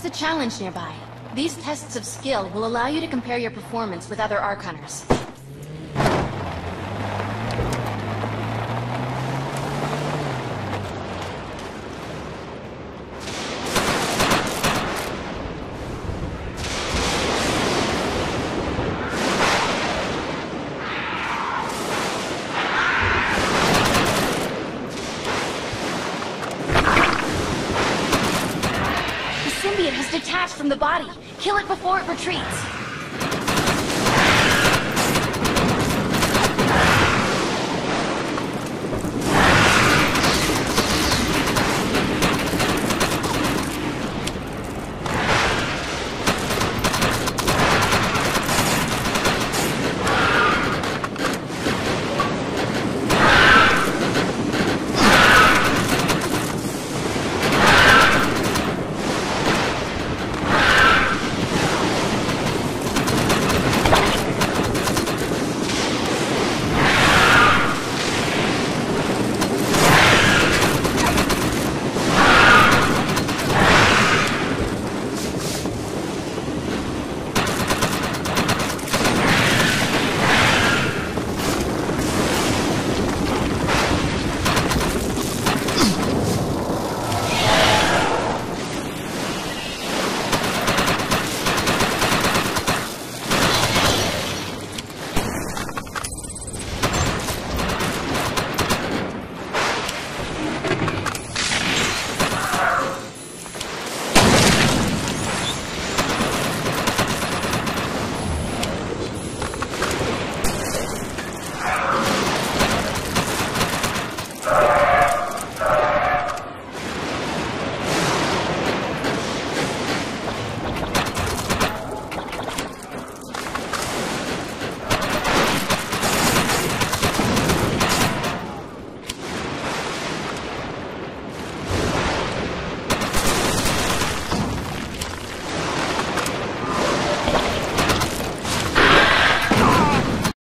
There's a challenge nearby. These tests of skill will allow you to compare your performance with other Arc Hunters. The symbiote has detached from the body. Kill it before it retreats.